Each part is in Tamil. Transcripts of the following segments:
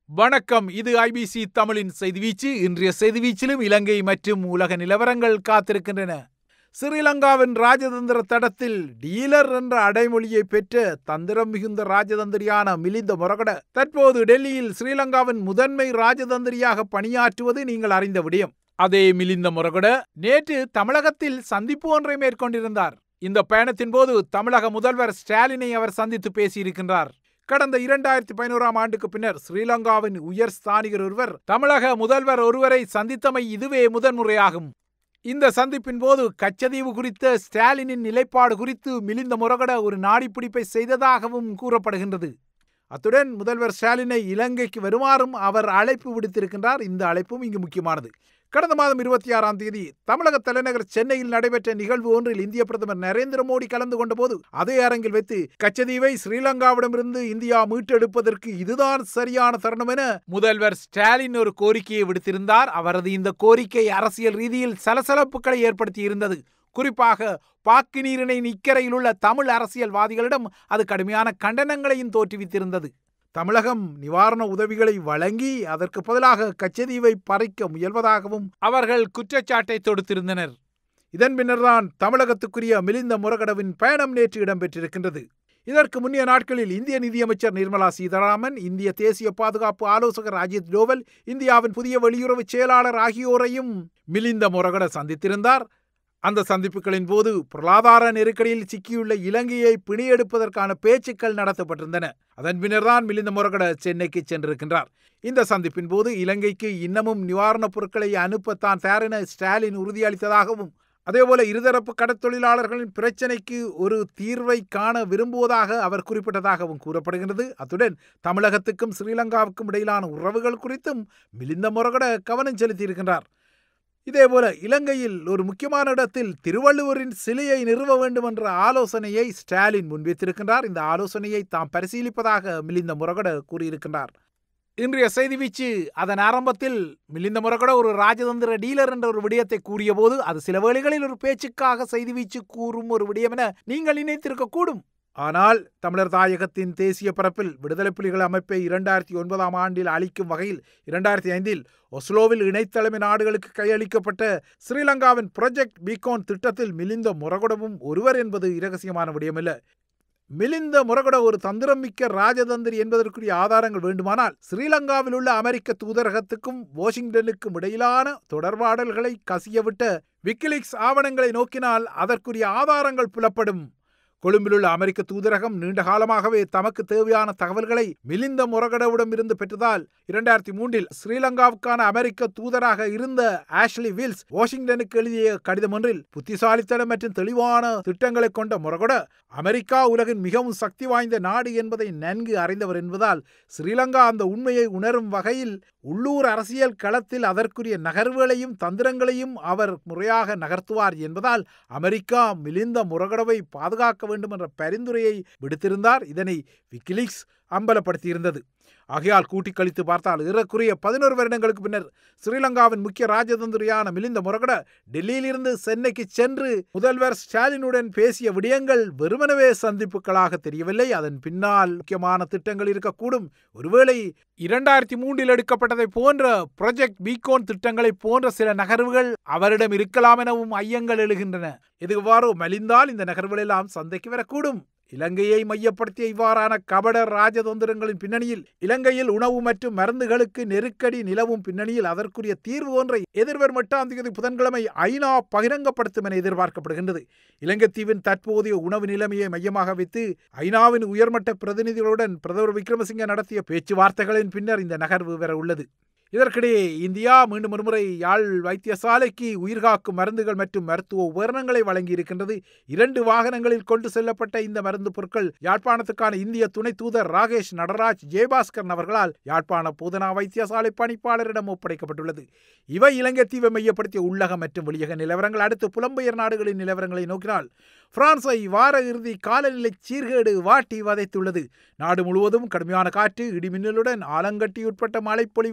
வணக்கம். இது ஐபிசி தமிழின் செய்திவீச்சு. இன்றைய செய்திவீச்சிலும் இலங்கை மற்றும் உலக நிலவரங்கள் காத்திருக்கின்றன. ஸ்ரீலங்காவின் ராஜதந்திர தடத்தில் டீலர் என்ற அடைமொழியை பெற்ற தந்திரம் மிகுந்த ராஜதந்திரியான மிலிந்த மொரகட தற்போது டெல்லியில் ஸ்ரீலங்காவின் முதன்மை ராஜதந்திரியாக பணியாற்றுவது நீங்கள் அறிந்த விடயம். அதே மிலிந்த மொரகட நேற்று தமிழகத்தில் சந்திப்பு ஒன்றை மேற்கொண்டிருந்தார். இந்த பயணத்தின் போது தமிழக முதல்வர் ஸ்டாலினை அவர் சந்தித்து பேசியிருக்கின்றார். கடந்த 2011 ஆண்டுக்கு பின்னர் ஸ்ரீலங்காவின் உயர் ஸ்தானிகர் ஒருவர் தமிழக முதல்வர் ஒருவரை சந்தித்தமை இதுவே முதன்முறையாகும். இந்த சந்திப்பின் போது கச்சதீவு குறித்த ஸ்டாலினின் நிலைப்பாடு குறித்து மிலிந்த மொரகட ஒரு நாடிப்பிடிப்பை செய்ததாகவும் கூறப்படுகின்றது. அத்துடன் முதல்வர் ஸ்டாலினை இலங்கைக்கு வருமாறும் அவர் அழைப்பு விடுத்திருக்கின்றார். இந்த அழைப்பும் இங்கு முக்கியமானது. கடந்த மாதம் 26ஆம் தேதி தமிழக தலைநகர் சென்னையில் நடைபெற்ற நிகழ்வு ஒன்றில் இந்திய பிரதமர் நரேந்திர மோடி கலந்து கொண்ட போது அதே அரங்கில் வைத்து கச்சதீவை ஸ்ரீலங்காவிடமிருந்து இந்தியா மீட்டெடுப்பதற்கு இதுதான் சரியான தருணம் என முதல்வர் ஸ்டாலின் ஒரு கோரிக்கையை விடுத்திருந்தார். அவரது இந்த கோரிக்கை அரசியல் ரீதியில் சலசலப்புகளை ஏற்படுத்தியிருந்தது. குறிப்பாக பாக்கு நீரிணை இக்கரையில் உள்ள தமிழ் அரசியல்வாதிகளிடம் அது கடுமையான கண்டனங்களையும் தோற்றுவித்திருந்தது. தமிழகம் நிவாரண உதவிகளை வழங்கி அதற்கு பதிலாக கச்சதீவை பறிக்க முயல்வதாகவும் அவர்கள் குற்றச்சாட்டை தொடுத்திருந்தனர். இதன் பின்னர்தான் தமிழகத்துக்குரிய மிலிந்த மொரகடவின் பயணம் நேற்று இடம்பெற்றிருக்கின்றது. இதற்கு முன்னைய நாட்களில் இந்திய நிதியமைச்சர் நிர்மலா சீதாராமன், இந்திய தேசிய பாதுகாப்பு ஆலோசகர் அஜித் டோவல், இந்தியாவின் புதிய வெளியுறவு செயலாளர் ஆகியோரையும் மிலிந்த மொரகட சந்தித்திருந்தார். அந்த சந்திப்புகளின் போது பொருளாதார நெருக்கடியில் சிக்கியுள்ள இலங்கையை பிணியெடுப்பதற்கான பேச்சுக்கள் நடத்தப்பட்டிருந்தன. அதன் பின்னர்தான் மிலிந்த மொரகட சென்னைக்கு சென்றிருக்கின்றார். இந்த சந்திப்பின் போது இலங்கைக்கு இன்னமும் நிவாரணப் பொருட்களை அனுப்பத்தான் தயார் என ஸ்டாலின் உறுதியளித்ததாகவும் அதேபோல இருதரப்பு கடற்தொழிலாளர்களின் பிரச்சினைக்கு ஒரு தீர்வை காண விரும்புவதாக அவர் குறிப்பிட்டதாகவும் கூறப்படுகின்றது. அத்துடன் தமிழகத்துக்கும் ஸ்ரீலங்காவுக்கும் இடையிலான உறவுகள் குறித்தும் மிலிந்த மொரகட கவனம் செலுத்தியிருக்கின்றார். இதேபோல இலங்கையில் ஒரு முக்கியமான இடத்தில் திருவள்ளுவரின் சிலையை நிறுவ வேண்டும் என்ற ஆலோசனையை ஸ்டாலின் முன்வைத்திருக்கின்றார். இந்த ஆலோசனையை தாம் பரிசீலிப்பதாக மிலிந்த மொரகட கூறியிருக்கின்றார். இன்றைய செய்திவீச்சு அதன் ஆரம்பத்தில் மிலிந்த மொரகட ஒரு ராஜதந்திர டீலர் என்ற ஒரு விடயத்தை கூறிய போது அது சில வேளைகளில் ஒரு பேச்சுக்காக செய்திவீச்சு கூறும் ஒரு விடயம் என நீங்கள் நினைத்திருக்கக்கூடும். ஆனால் தமிழர் தாயகத்தின் தேசிய பரப்பில் விடுதலை புலிகள் அமைப்பை 2009ஆம் ஆண்டில் அளிக்கும் வகையில் 2005இல் ஒஸ்லோவில் இணைத்தலைமை நாடுகளுக்கு கையளிக்கப்பட்ட ஸ்ரீலங்காவின் ப்ராஜெக்ட் பீகான் திட்டத்தில் மிலிந்த மொரகடவும் ஒருவர் என்பது இரகசியமான விடயமல்ல. மிலிந்த மொரகட ஒரு தந்திரம் மிக்க ராஜதந்திரி என்பதற்குரிய ஆதாரங்கள் வேண்டுமானால் ஸ்ரீலங்காவில் உள்ள அமெரிக்க தூதரகத்துக்கும் வாஷிங்டனுக்கும் இடையிலான தொடர்பாடல்களை கசியவிட்ட விக்கிலீக்ஸ் ஆவணங்களை நோக்கினால் அதற்குரிய ஆதாரங்கள் புலப்படும். கொழும்பிலுள்ள அமெரிக்க தூதரகம் நீண்ட காலமாகவே தமக்கு தேவையான தகவல்களை மிலிந்த மொரகடவிடம் இருந்து பெற்றதால் 2003இல் ஸ்ரீலங்காவுக்கான அமெரிக்க தூதராக இருந்த ஆஷ்லி வில்ஸ் வாஷிங்டனுக்கு எழுதிய கடிதம் ஒன்றில் புத்திசாலித்தனம் மற்றும் தெளிவான திட்டங்களை கொண்ட மொரகட அமெரிக்கா உலகின் மிகவும் சக்தி வாய்ந்த நாடு என்பதை நன்கு அறிந்தவர் என்பதால் ஸ்ரீலங்கா அந்த உண்மையை உணரும் வகையில் உள்ளூர் அரசியல் களத்தில் அதற்குரிய நகர்வுகளையும் தந்திரங்களையும் அவர் முறையாக நகர்த்துவார் என்பதால் அமெரிக்கா மிலிந்த மொரகடவை பாதுகாக்க வேண்டும் என்ற பரிந்துரையை விடுத்திருந்தார். இதனை விக்கிலீக்ஸ் அம்பலப்படுத்தியிருந்தது. ஆகையால் கூட்டி கழித்து பார்த்தால் ஏறக்குறைய 11 வருடங்களுக்கு பின்னர் ஸ்ரீலங்காவின் முக்கிய ராஜதந்திரியான மிலிந்த மொரகட டெல்லியிலிருந்து சென்னைக்கு சென்று முதல்வர் ஸ்டாலினுடன் பேசிய விடயங்கள் வெறுமனவே சந்திப்புகளாக தெரியவில்லை. அதன் பின்னால் முக்கியமான திட்டங்கள் இருக்கக்கூடும். ஒருவேளை 2003இல் எடுக்கப்பட்டதை போன்ற ப்ராஜெக்ட் பீகான் திட்டங்களை போன்ற சில நகர்வுகள் அவரிடம் இருக்கலாம் எனவும் ஐயங்கள் எழுகின்றன. எதுவாறோ மலிந்தால் இந்த நகர்வுகள் எல்லாம் சந்தைக்கு வரக்கூடும். இலங்கையை மையப்படுத்திய இவ்வாறான கபட ராஜதந்திரங்களின் பின்னணியில் இலங்கையில் உணவு மற்றும் மருந்துகளுக்கு நெருக்கடி நிலவும் பின்னணியில் அதற்குரிய தீர்வு ஒன்றை எதிர்வரும் 8ஆம் தேதி புதன்கிழமை ஐநா பகிரங்கப்படுத்தும் என எதிர்பார்க்கப்படுகின்றது. இலங்கை தீவின் தற்போதைய உணவு நிலைமையை மையமாக வைத்து ஐநாவின் உயர்மட்ட பிரதிநிதிகளுடன் பிரதமர் விக்ரமசிங்க நடத்திய பேச்சுவார்த்தைகளின் பின்னர் இந்த நகர்வு வர உள்ளது. இதற்கிடையே இந்தியா மீண்டும் ஒருமுறை யாழ் வைத்தியசாலைக்கு உயிர்காக்கும் மருந்துகள் மற்றும் மருத்துவ உபகரணங்களை வழங்கி இருக்கின்றது. 2 வாகனங்களில் கொண்டு செல்லப்பட்ட இந்த மருந்து பொருட்கள் யாழ்ப்பாணத்துக்கான இந்திய துணை தூதர் ராகேஷ் நடராஜ் ஜெயபாஸ்கரன் அவர்களால் யாழ்ப்பாண போதனா வைத்தியசாலை பணிப்பாளரிடம் ஒப்படைக்கப்பட்டுள்ளது. இவை இலங்கை தீவை மையப்படுத்திய உள்ளக மற்றும் வெளியக நிலவரங்கள். அடுத்து புலம்பெயர் நாடுகளின் நிலவரங்களை நோக்கினால் பிரான்ஸை வார இறுதி காலநிலை சீர்கேடு வாட்டி வதைத்துள்ளது. நாடு முழுவதும் கடுமையான காற்று, இடிமின்னலுடன் ஆலங்கட்டி உட்பட்ட மழைப்பொழிவு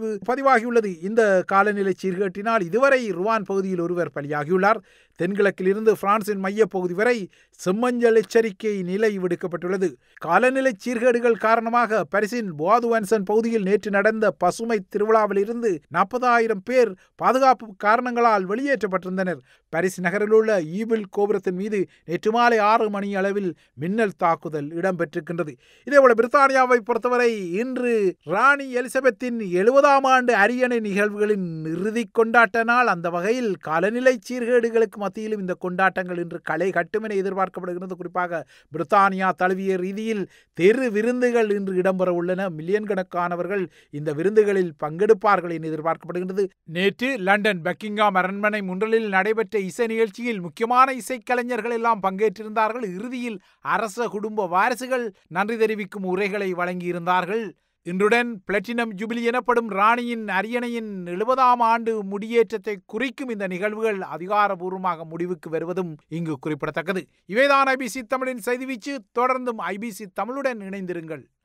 பதிவாகியுள்ளது. இந்த காலநிலை சீர்கேட்டினால் இதுவரை ருவான் பகுதியில் ஒருவர் பலியாகியுள்ளார். தென்கிழக்கில் இருந்து பிரான்சின் மையப்பகுதி வரை செம்மஞ்சள் எச்சரிக்கை நிலை விடுக்கப்பட்டுள்ளது. காலநிலை சீர்கேடுகள் காரணமாக பாரிஸின் போதுவன்சன் பகுதியில் நேற்று நடந்த பசுமை திருவிழாவில் இருந்து 40,000 பேர் பாதுகாப்பு காரணங்களால் வெளியேற்றப்பட்டிருந்தனர். பாரிஸ் நகரில் உள்ள ஈபிள் கோபுரத்தின் மீது நேற்று மாலை 6 மணி அளவில் மின்னல் தாக்குதல் இடம்பெற்றிருக்கின்றது. இதேபோல பிரித்தானியாவை பொறுத்தவரை இன்று ராணி எலிசபெத்தின் 70ஆம் ஆண்டு அரியணை நிகழ்வுகளின் இறுதி கொண்டாட்ட நாள். அந்த வகையில் காலநிலை சீர்கேடுகளுக்கு மத்தியிலும் இந்த கொண்டாட்டங்கள் இன்று களை கட்டும் என எதிர்பார்க்கப்படுகிறது. குறிப்பாக பிரித்தானியா தழுவிய ரீதியில் தெரு விருந்துகள் இன்று இடம்பெற உள்ளன. மில்லியன் கணக்கானவர்கள் இந்த விருந்துகளில் பங்கெடுப்பார்கள் என எதிர்பார்க்கப்படுகிறது. நேற்று லண்டன் பக்கிங்ஹாம் அரண்மனை முன்றலில் நடைபெற்ற இசை நிகழ்ச்சியில் முக்கியமான இசைக்கலைஞர்கள் எல்லாம் பங்கேற்றிருந்தார்கள். இறுதியில் அரச குடும்ப வாரிசுகள் நன்றி தெரிவிக்கும் உரைகளை வழங்கியிருந்தார்கள். இன்றுடன் பிளாட்டினம் ஜூபிலி எனப்படும் ராணியின் அரியணையின் 70ஆம் ஆண்டு முடியேற்றத்தை குறிக்கும் இந்த நிகழ்வுகள் அதிகாரபூர்வமாக முடிவுக்கு வருவதும் இங்கு குறிப்பிடத்தக்கது. இவைதான் ஐபிசி தமிழின் செய்தி வீச்சு. தொடர்ந்தும் ஐபிசி தமிழுடன் இணைந்திருங்கள்.